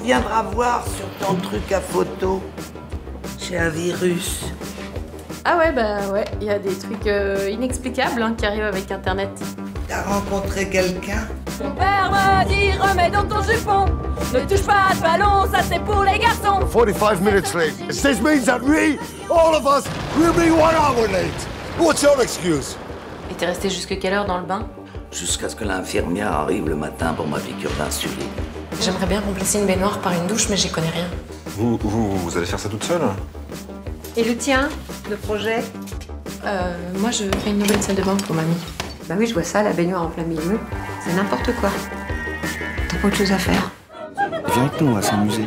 viendra voir sur ton truc à photo. J'ai un virus. Ah ouais, bah ouais, il y a des trucs inexplicables hein, qui arrivent avec Internet. T'as rencontré quelqu'un? Mon père me dit remets dans ton jupon. Ne touche pas de ballon, ça c'est pour les garçons. 45 minutes late. This means that we, all of us, will be 1 hour late. What's your excuse? Et t'es resté jusque quelle heure dans le bain? Jusqu'à ce que l'infirmière arrive le matin pour ma piqûre d'insuline. J'aimerais bien remplacer une baignoire par une douche, mais j'y connais rien. Vous allez faire ça toute seule? Et le tien, le projet? Moi, je fais une nouvelle salle de bain pour mamie. Bah oui, je vois ça, la baignoire en plein milieu. C'est n'importe quoi. T'as pas autre chose à faire? Viens avec nous, on va s'amuser.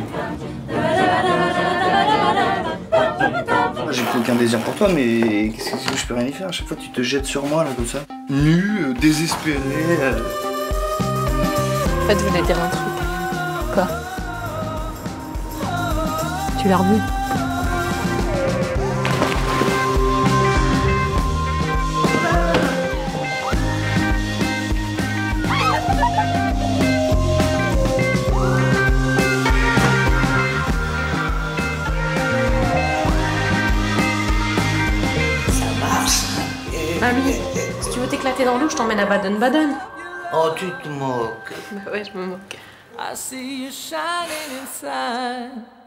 J'ai plus aucun désir pour toi, mais qu'est-ce que je peux rien y faire? À chaque fois, tu te jettes sur moi, là, comme ça. Nu, désespéré. En fait, je voulais dire un truc. Quoi? Tu l'as revu? Mamie, si tu veux t'éclater dans l'eau, je t'emmène à Baden-Baden. Oh, tu te moques. Bah ouais, je me moque. I see you shining inside.